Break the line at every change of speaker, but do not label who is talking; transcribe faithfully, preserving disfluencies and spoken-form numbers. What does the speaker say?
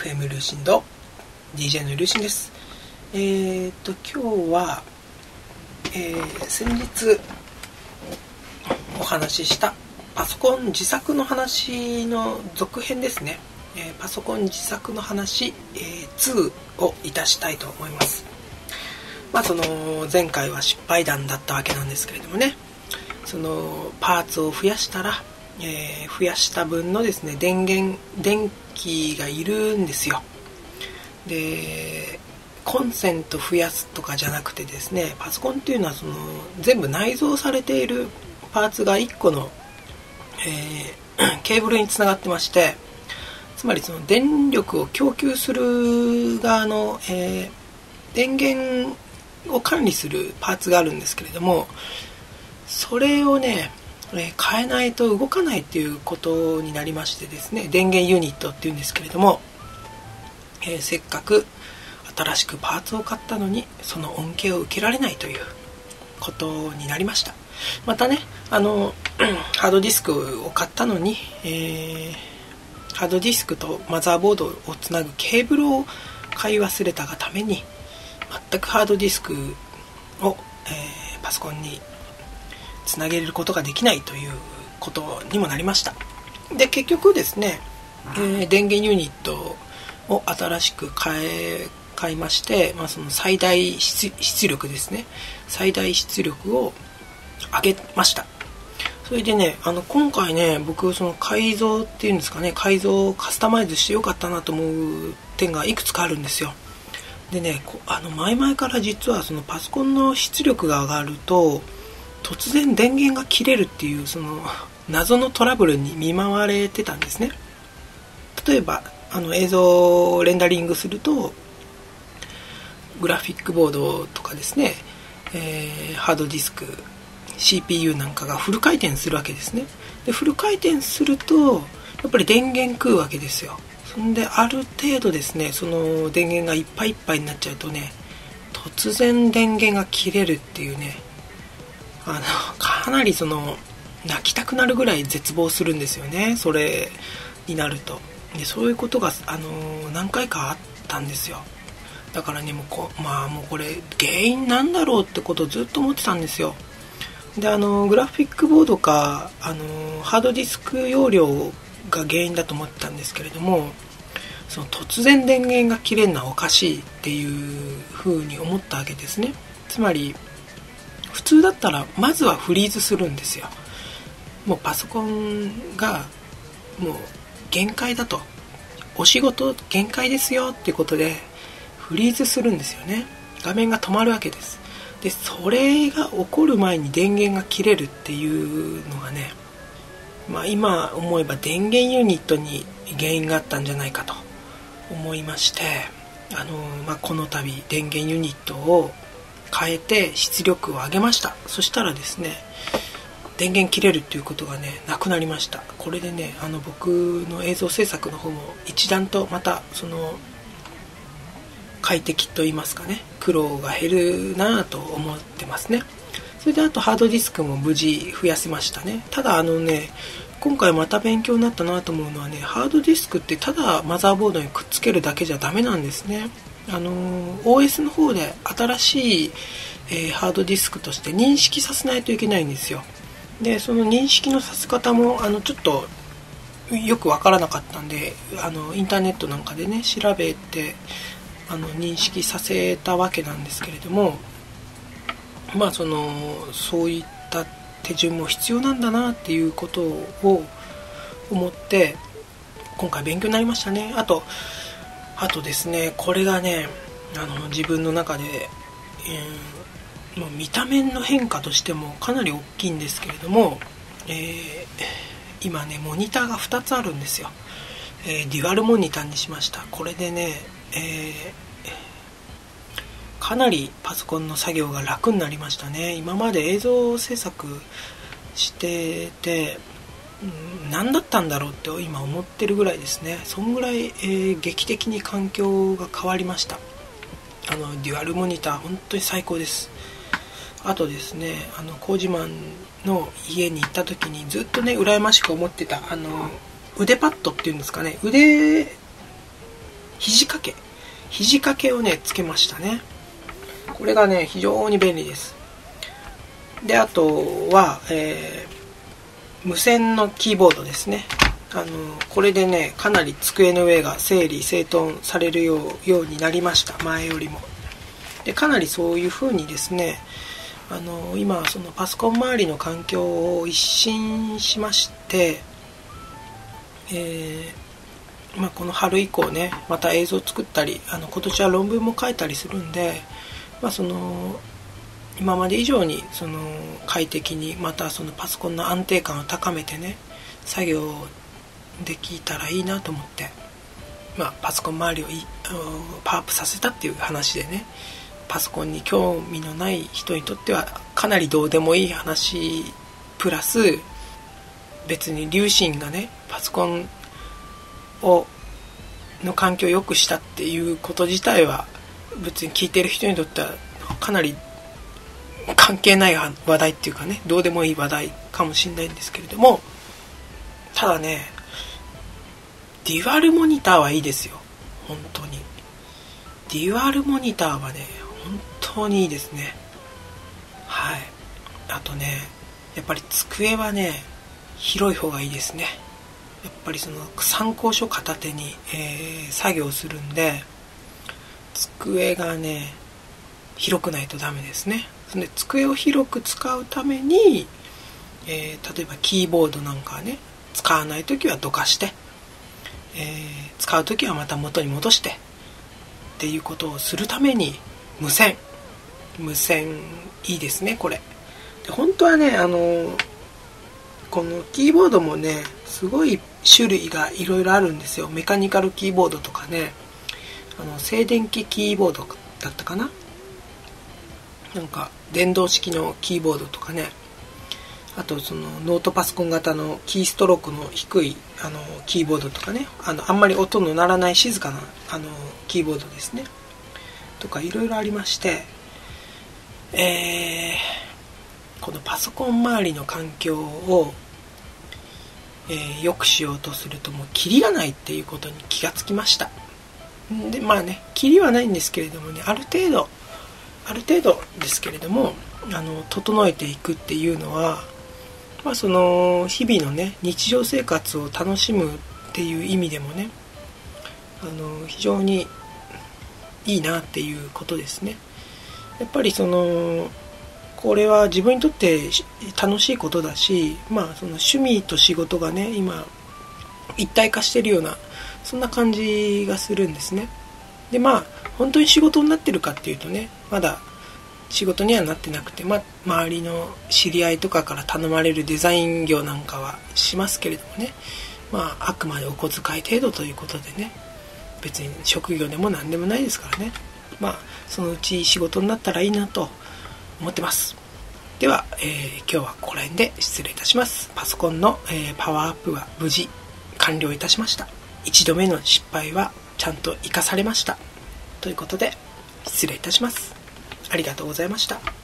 フエム ルーシンド ディージェー のルーシンです。えーと今日は、えー、先日お話ししたパソコン自作の話の続編ですね。えー、パソコン自作の話、えー、にをいたしたいと思います。まあその前回は失敗談だったわけなんですけれどもね、そのパーツを増やしたら、えー、増やした分のですね電源電気がいるんですよ。でコンセント増やすとかじゃなくてですね、パソコンっていうのはその全部内蔵されているパーツがいっこの、えー、ケーブルにつながってまして、つまりその電力を供給する側の、えー、電源を管理するパーツがあるんですけれども、それをね変えないと動かないっていうことになりましてですね、電源ユニットっていうんですけれども、えー、せっかく新しくパーツを買ったのにその恩恵を受けられないということになりました。またね、あのハードディスクを買ったのに、えー、ハードディスクとマザーボードをつなぐケーブルを買い忘れたがために全くハードディスクを、えー、パソコンにつなげることができないということにもなりました。で結局ですね、えー、電源ユニットを新しく買え買いまして、まあ、その最大 出, 出力ですね最大出力を上げました。それでね、あの今回ね僕その改造っていうんですかね、改造カスタマイズしてよかったなと思う点がいくつかあるんですよ。でね、あの前々から実はそのパソコンの出力が上がると突然電源が切れるっていうその謎のトラブルに見舞われてたんですね。例えばあの映像をレンダリングするとグラフィックボードとかですね、えー、ハードディスク シーピーユー なんかがフル回転するわけですね。でフル回転するとやっぱり電源食うわけですよ。そんである程度ですね、その電源がいっぱいいっぱいになっちゃうとね、突然電源が切れるっていうね、あのかなりその泣きたくなるぐらい絶望するんですよね、それになると。でそういうことが、あの何回かあったんですよ。だからねもうこまあもうこれ原因なんだろうってことをずっと思ってたんですよ。であのグラフィックボードかあのハードディスク容量が原因だと思ってたんですけれども、その突然電源が切れるのはおかしいっていうふうに思ったわけですね。つまり普通だったらまずはフリーズするんですよ。もうパソコンがもう限界だと、お仕事限界ですよっていうことでフリーズするんですよね。画面が止まるわけです。でそれが起こる前に電源が切れるっていうのがね、まあ、今思えば電源ユニットに原因があったんじゃないかと思いまして、あの、まあ、この度電源ユニットを変えて出力を上げました。そしたらですね電源切れるっていうことがねなくなりました。これでねあの僕の映像制作の方も一段とまたその快適と言いますかね、苦労が減るなと思ってますね。それであとハードディスクも無事増やせましたね。ただあのね今回また勉強になったなと思うのはね、ハードディスクってただマザーボードにくっつけるだけじゃダメなんですね。あの オーエス の方で新しい、えー、ハードディスクとして認識させないといけないんですよ。でその認識のさせ方もあのちょっとよくわからなかったんで、あのインターネットなんかでね調べてあの認識させたわけなんですけれども、まあそのそういった手順も必要なんだなっていうことを思って今回勉強になりましたね。あとあとですね、これがねあの自分の中で、えー、もう見た目の変化としてもかなり大きいんですけれども、えー、今ねモニターがふたつあるんですよ。えー、デュアルモニターにしました。これでね、えーかなりパソコンの作業が楽になりましたね。今まで映像制作してて、うん、何だったんだろうって今思ってるぐらいですね。そんぐらい、えー、劇的に環境が変わりました。あのデュアルモニター本当に最高です。あとですね、あの工事マンの家に行った時にずっとね羨ましく思ってたあの腕パッドっていうんですかね、腕肘掛け肘掛けをねつけましたね。これがね非常に便利です。であとは、えー、無線のキーボードですね。あのこれでねかなり机の上が整理整頓されるよう、ようになりました。前よりも。でかなりそういう風にですね、あの今そのパソコン周りの環境を一新しまして、えーまあ、この春以降ねまた映像を作ったり、あの今年は論文も書いたりするんで、まあ、その今まで以上にその快適に、またそのパソコンの安定感を高めてね作業できたらいいなと思って、まあ、パソコン周りをいパワーアップさせたっていう話でね、パソコンに興味のない人にとってはかなりどうでもいい話プラス、別に龍神がねパソコンをの環境を良くしたっていうこと自体は別に聞いてる人にとってはかなり関係ない話題っていうかね、どうでもいい話題かもしれないんですけれども、ただねデュアルモニターはいいですよ。本当にデュアルモニターはね本当にいいですね。はい。あとねやっぱり机はね広い方がいいですね。やっぱりその参考書片手に、えー、作業するんで机がね広くないとダメですね。で机を広く使うために、えー、例えばキーボードなんかはね使わないときはどかして、えー、使うときはまた元に戻してっていうことをするために無線無線いいですね。これで本当はねあのこのキーボードもねすごい種類がいろいろあるんですよ。メカニカルキーボードとかね、あの静電気キーボードだったかな、なんか電動式のキーボードとかね、あとそのノートパソコン型のキーストロークの低いあのキーボードとかね、あのあんまり音の鳴らない静かなあのキーボードですねとかいろいろありまして、えー、このパソコン周りの環境を、えー、良くしようとするともうキリがないっていうことに気がつきました。でまあねキリはないんですけれどもね、ある程度ある程度ですけれどもあの整えていくっていうのは、まあ、その日々のね日常生活を楽しむっていう意味でもねあの非常にいいなっていうことですね。やっぱりそのこれは自分にとって楽しいことだし、まあその趣味と仕事がね今一体化してるようなそんな感じがするんですね。でまあ本当に仕事になってるかっていうとねまだ仕事にはなってなくて、まあ、周りの知り合いとかから頼まれるデザイン業なんかはしますけれどもね、まああくまでお小遣い程度ということでね、別に職業でも何でもないですからね、まあそのうち仕事になったらいいなと思ってます。では、えー、今日はここら辺で失礼いたします。パソコンの、えー、パワーアップは無事完了いたしました。一度目の失敗はちゃんと生かされましたということで失礼いたします。ありがとうございました。